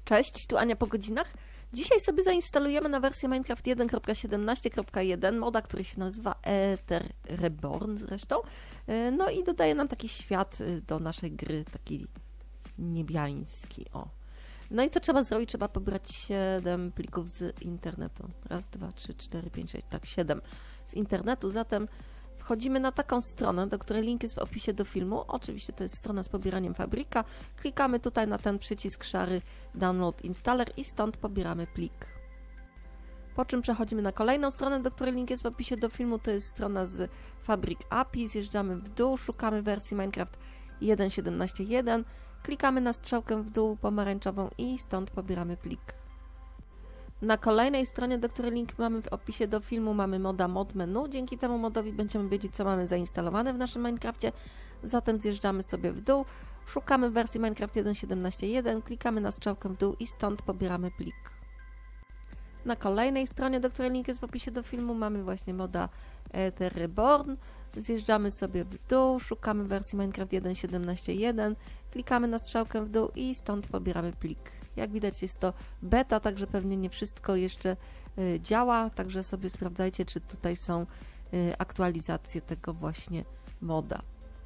Cześć, tu Ania po godzinach. Dzisiaj sobie zainstalujemy na wersję Minecraft 1.17.1 moda, który się nazywa Aether Reborn zresztą. No i dodaje nam taki świat do naszej gry, taki niebiański. O. No i co trzeba zrobić? Trzeba pobrać 7 plików z internetu. Raz, 2, 3, 4, 5, 6, tak 7 z internetu. Zatem wchodzimy na taką stronę, do której link jest w opisie do filmu. Oczywiście to jest strona z pobieraniem Fabrika. Klikamy tutaj na ten przycisk szary Download Installer i stąd pobieramy plik. Po czym przechodzimy na kolejną stronę, do której link jest w opisie do filmu. To jest strona z Fabric API. Zjeżdżamy w dół, szukamy wersji Minecraft 1.17.1. Klikamy na strzałkę w dół pomarańczową i stąd pobieramy plik. Na kolejnej stronie, do której link mamy w opisie do filmu, mamy moda mod menu. Dzięki temu modowi będziemy wiedzieć, co mamy zainstalowane w naszym Minecrafcie. Zatem zjeżdżamy sobie w dół, szukamy wersji Minecraft 1.17.1, klikamy na strzałkę w dół i stąd pobieramy plik. Na kolejnej stronie, do której link jest w opisie do filmu, mamy właśnie moda Aether Reborn. Zjeżdżamy sobie w dół, szukamy wersji Minecraft 1.17.1, klikamy na strzałkę w dół i stąd pobieramy plik. Jak widać jest to beta, także pewnie nie wszystko jeszcze działa, także sobie sprawdzajcie, czy tutaj są aktualizacje tego właśnie moda.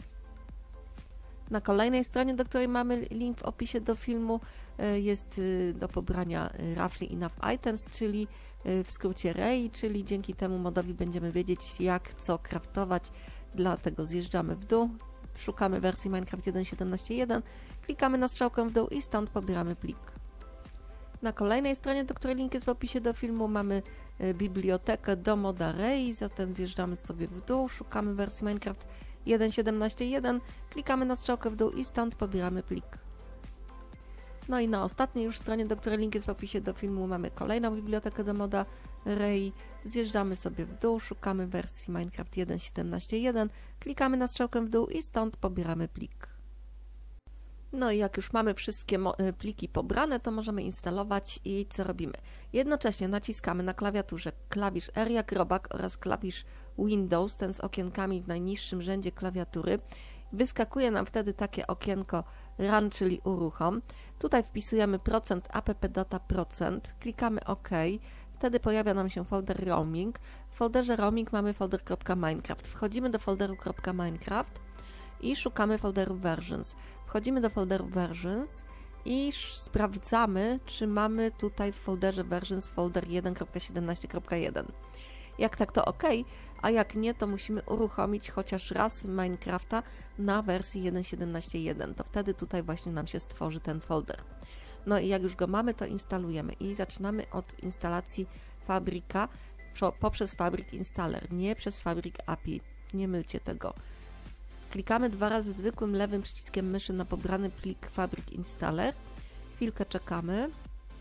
Na kolejnej stronie, do której mamy link w opisie do filmu, jest do pobrania Roughly Enough Items, czyli w skrócie REI, czyli dzięki temu modowi będziemy wiedzieć, jak co craftować. Dlatego zjeżdżamy w dół, szukamy wersji Minecraft 1.17.1, klikamy na strzałkę w dół i stąd pobieramy plik. Na kolejnej stronie, do której link jest w opisie do filmu, mamy bibliotekę do moda REI, zatem zjeżdżamy sobie w dół, szukamy wersji Minecraft 1.17.1, klikamy na strzałkę w dół i stąd pobieramy plik. No i na ostatniej już stronie, do której link jest w opisie do filmu, mamy kolejną bibliotekę do moda REI. Zjeżdżamy sobie w dół, szukamy wersji Minecraft 1.17.1, klikamy na strzałkę w dół i stąd pobieramy plik. No i jak już mamy wszystkie pliki pobrane, to możemy instalować i co robimy? Jednocześnie naciskamy na klawiaturze klawisz R jak robak oraz klawisz Windows, ten z okienkami w najniższym rzędzie klawiatury. Wyskakuje nam wtedy takie okienko Run, czyli uruchom. Tutaj wpisujemy %appdata %, klikamy OK. Wtedy pojawia nam się folder roaming. W folderze roaming mamy folder .minecraft. Wchodzimy do folderu .minecraft i szukamy folderu versions. Wchodzimy do folderu versions i sprawdzamy, czy mamy tutaj w folderze versions folder 1.17.1. Jak tak, to OK, a jak nie, to musimy uruchomić chociaż raz Minecrafta na wersji 1.17.1. To wtedy tutaj właśnie nam się stworzy ten folder. No i jak już go mamy, to instalujemy i zaczynamy od instalacji Fabrika poprzez Fabric Installer, nie przez Fabric API. Nie mylcie tego. Klikamy 2 razy zwykłym lewym przyciskiem myszy na pobrany plik Fabric Installer. Chwilkę czekamy.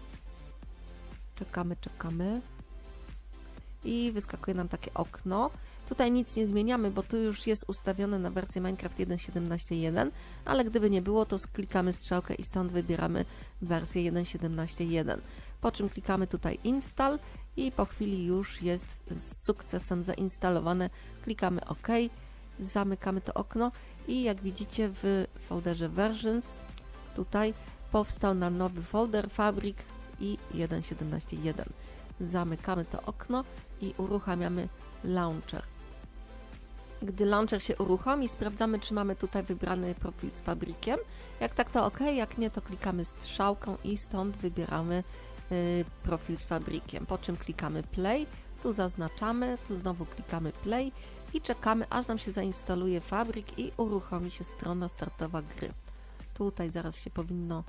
Czekamy. I wyskakuje nam takie okno. Tutaj nic nie zmieniamy, bo tu już jest ustawione na wersję Minecraft 1.17.1, ale gdyby nie było, to klikamy strzałkę i stąd wybieramy wersję 1.17.1. Po czym klikamy tutaj Install i po chwili już jest z sukcesem zainstalowane. Klikamy OK, zamykamy to okno i jak widzicie w folderze Versions tutaj powstał nam nowy folder Fabric i 1.17.1. Zamykamy to okno i uruchamiamy launcher. Gdy launcher się uruchomi, sprawdzamy, czy mamy tutaj wybrany profil z Fabrikiem. Jak tak, to OK, jak nie, to klikamy strzałką i stąd wybieramy profil z Fabrikiem. Po czym klikamy Play, tu zaznaczamy, tu znowu klikamy Play i czekamy, aż nam się zainstaluje Fabrik i uruchomi się strona startowa gry. Tutaj zaraz się powinno...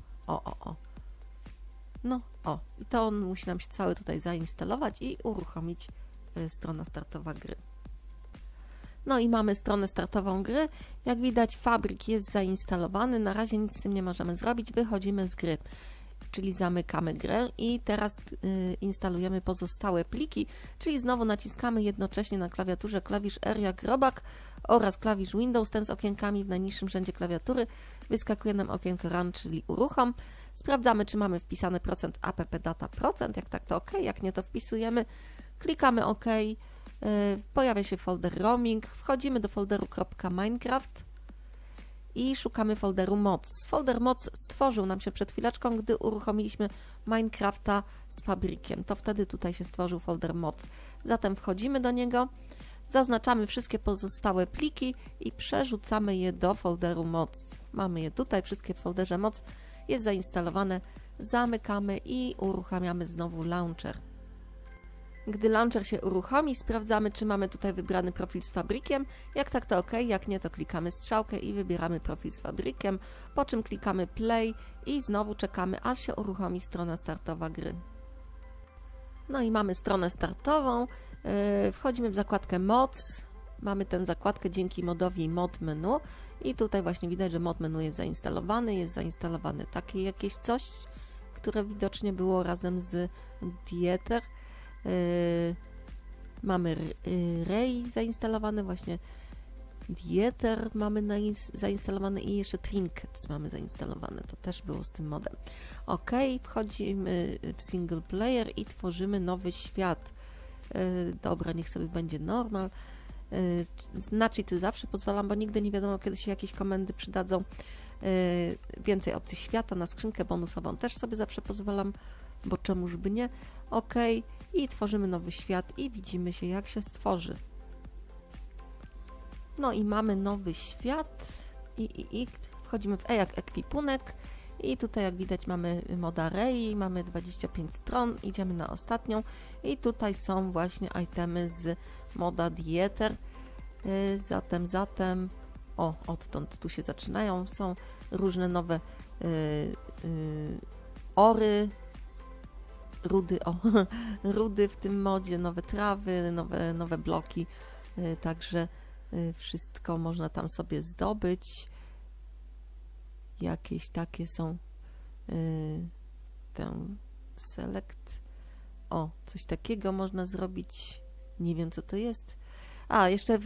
I to on musi nam się cały tutaj zainstalować i uruchomić strona startowa gry. No i mamy stronę startową gry. Jak widać, Fabrik jest zainstalowany. Na razie nic z tym nie możemy zrobić. Wychodzimy z gry, czyli zamykamy grę i teraz instalujemy pozostałe pliki, czyli znowu naciskamy jednocześnie na klawiaturze klawisz R jak robak oraz klawisz Windows, ten z okienkami w najniższym rzędzie klawiatury. Wyskakuje nam okienko Run, czyli uruchom. Sprawdzamy, czy mamy wpisane %appdata %, jak tak, to OK, jak nie, to wpisujemy. Klikamy OK, pojawia się folder roaming, wchodzimy do folderu .minecraft i szukamy folderu moc. Folder moc stworzył nam się przed chwileczką, gdy uruchomiliśmy Minecrafta z Fabrikiem. To wtedy tutaj się stworzył folder moc. Zatem wchodzimy do niego, zaznaczamy wszystkie pozostałe pliki i przerzucamy je do folderu moc. Mamy je tutaj, wszystkie w folderze moc. Jest zainstalowane, zamykamy i uruchamiamy znowu launcher. Gdy launcher się uruchomi, sprawdzamy, czy mamy tutaj wybrany profil z Fabrikiem. Jak tak, to OK, jak nie, to klikamy strzałkę i wybieramy profil z Fabrikiem, po czym klikamy play i znowu czekamy, aż się uruchomi strona startowa gry. No i mamy stronę startową, wchodzimy w zakładkę moc, mamy tę zakładkę dzięki modowi mod menu i tutaj właśnie widać, że mod menu jest zainstalowany takie jakieś coś, które widocznie było razem z Dieter. Mamy Ray zainstalowany, właśnie Dieter mamy zainstalowany i jeszcze Trinkets mamy zainstalowane, to też było z tym modem. OK, wchodzimy w single player i tworzymy nowy świat. Dobra, niech sobie będzie normal. Na cheaty zawsze pozwalam, bo nigdy nie wiadomo, kiedy się jakieś komendy przydadzą. Więcej opcji świata, na skrzynkę bonusową też sobie zawsze pozwalam, bo czemuż by nie. OK, i tworzymy nowy świat i widzimy się, jak się stworzy. No i mamy nowy świat i wchodzimy w jak ekwipunek i tutaj jak widać mamy moda Ray, mamy 25 stron, idziemy na ostatnią i tutaj są właśnie itemy z moda Dieter. Zatem odtąd tu się zaczynają, są różne nowe ory, rudy w tym modzie, nowe trawy, nowe bloki, także wszystko można tam sobie zdobyć. Jakieś takie są ten select. Coś takiego można zrobić. Nie wiem, co to jest. Jeszcze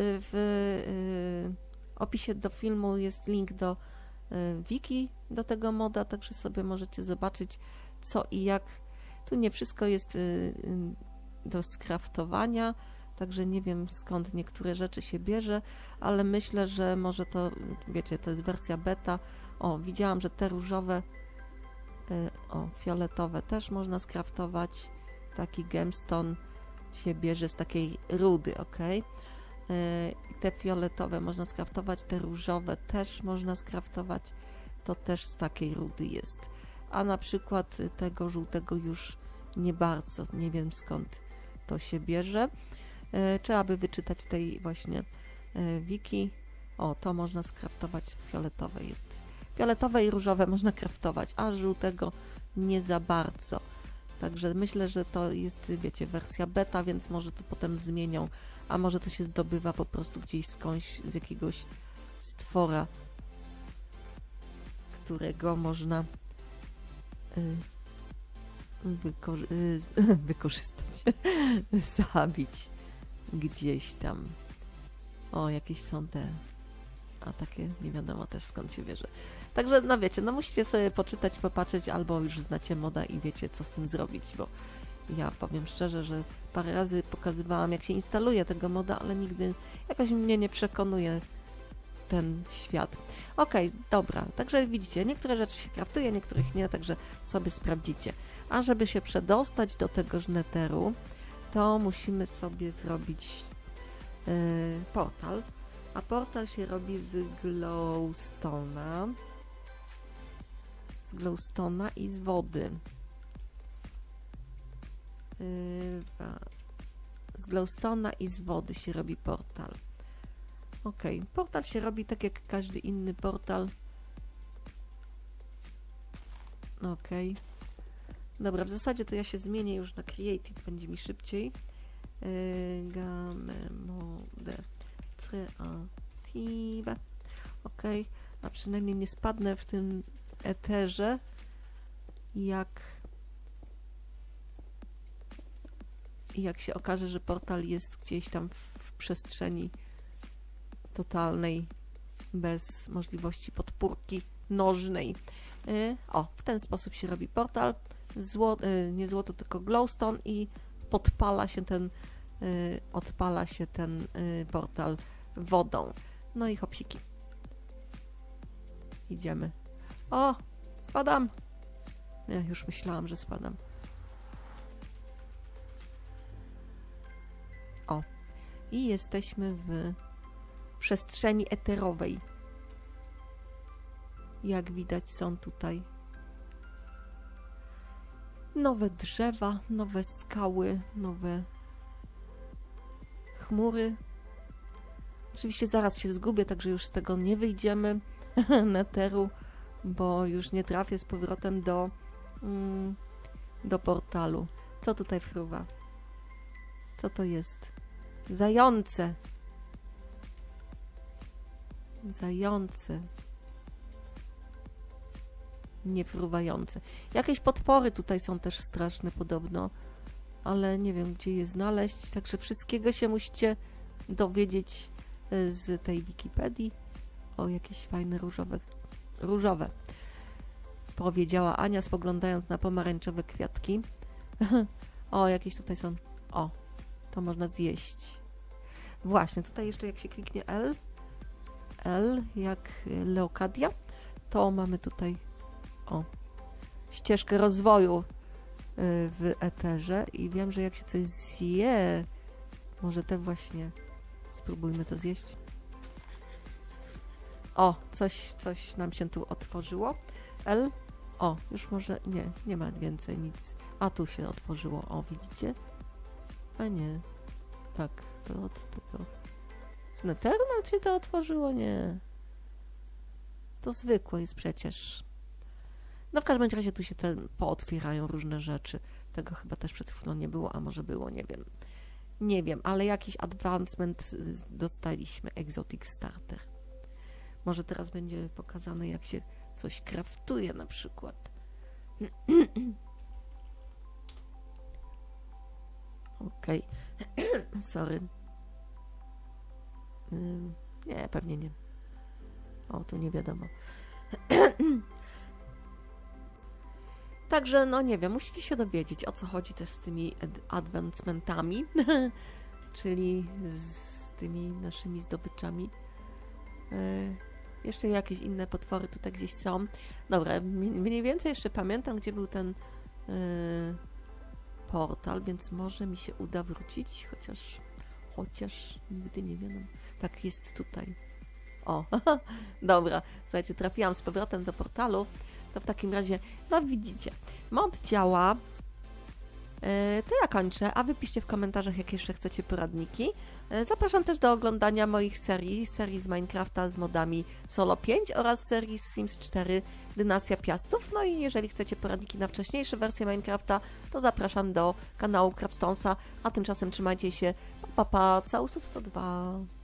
w opisie do filmu jest link do wiki do tego moda, także sobie możecie zobaczyć, co i jak. Tu nie wszystko jest do skraftowania, także nie wiem, skąd niektóre rzeczy się bierze, ale myślę, że może to, wiecie, to jest wersja beta. Widziałam, że te różowe, fioletowe też można skraftować. Taki gemstone się bierze z takiej rudy, OK? I te fioletowe można skraftować, te różowe też można skraftować, to też z takiej rudy jest. A na przykład tego żółtego już nie bardzo, nie wiem skąd to się bierze. Trzeba by wyczytać w tej właśnie wiki. To można skraftować, fioletowe jest. Fioletowe i różowe można kraftować, a żółtego nie za bardzo. Także myślę, że to jest, wiecie, wersja beta, więc może to potem zmienią, a może to się zdobywa po prostu gdzieś skądś, z jakiegoś stwora, którego można wykorzystać, zabić gdzieś tam. Jakieś są te, a takie nie wiadomo też skąd się bierze. Także, no wiecie, no musicie sobie poczytać, popatrzeć, albo już znacie moda i wiecie, co z tym zrobić, bo ja powiem szczerze, że parę razy pokazywałam, jak się instaluje tego moda, ale nigdy jakoś mnie nie przekonuje ten świat. OK, dobra, także widzicie, niektóre rzeczy się kraftuje, niektórych nie, także sobie sprawdzicie. A żeby się przedostać do tegoż netheru, to musimy sobie zrobić portal, a portal się robi z glowstone'a i z wody. Z glowstone'a i z wody się robi portal. OK, portal się robi tak jak każdy inny portal. OK. Dobra, w zasadzie to ja się zmienię już na Creative, będzie mi szybciej. Game mode creative. OK, a przynajmniej nie spadnę w tym eterze, jak się okaże, że portal jest gdzieś tam w przestrzeni totalnej, bez możliwości podpórki nożnej. W ten sposób się robi portal. Nie złoto, tylko glowstone i odpala się ten portal wodą. No i hopsiki. Idziemy. O! Spadam! Nie, już myślałam, że spadam. O. I jesteśmy w przestrzeni eterowej. Jak widać, są tutaj nowe drzewa, nowe skały, nowe chmury. Oczywiście zaraz się zgubię, także już z tego nie wyjdziemy neteru, bo już nie trafię z powrotem do portalu. Co tutaj fruwa? Co to jest? Zające. Zające. Niefruwające. Jakieś potwory tutaj są też straszne podobno, ale nie wiem, gdzie je znaleźć, także wszystkiego się musicie dowiedzieć z tej Wikipedii. O, jakieś fajne różowe. Powiedziała Ania, spoglądając na pomarańczowe kwiatki. O, jakieś tutaj są. O, to można zjeść. Właśnie, tutaj jeszcze jak się kliknie L jak Leokadia, to mamy tutaj ścieżkę rozwoju w eterze i wiem, że jak się coś zje, może te właśnie spróbujmy to zjeść. O, coś nam się tu otworzyło. L. O, już może, nie ma więcej nic. A tu się otworzyło, o, widzicie? A nie, tak, to z neteru nam się to otworzyło? Nie. To zwykłe jest przecież. No w każdym razie tu się pootwierają różne rzeczy. Tego chyba też przed chwilą nie było, a może było, nie wiem. Nie wiem, ale jakiś advancement dostaliśmy. Exotic Starter. Może teraz będzie pokazane, jak się coś kraftuje na przykład. Okej. Sorry. Nie, pewnie nie. O, tu nie wiadomo. Także, no nie wiem, musicie się dowiedzieć, o co chodzi też z tymi advancementami, czyli z tymi naszymi zdobyczami. Jeszcze jakieś inne potwory tutaj gdzieś są. Dobra, mniej więcej jeszcze pamiętam, gdzie był ten portal, więc może mi się uda wrócić, chociaż nigdy nie wiem. Tak, jest tutaj. O, dobra, słuchajcie, trafiłam z powrotem do portalu. To w takim razie, no widzicie, mod działa. To ja kończę, a wy piszcie w komentarzach, jakie jeszcze chcecie poradniki. Zapraszam też do oglądania moich serii z Minecrafta z modami Solo 5 oraz serii z Sims 4 Dynastia Piastów. No i jeżeli chcecie poradniki na wcześniejsze wersje Minecrafta, to zapraszam do kanału Craftstonesa, a tymczasem trzymajcie się, pa, całusów 102.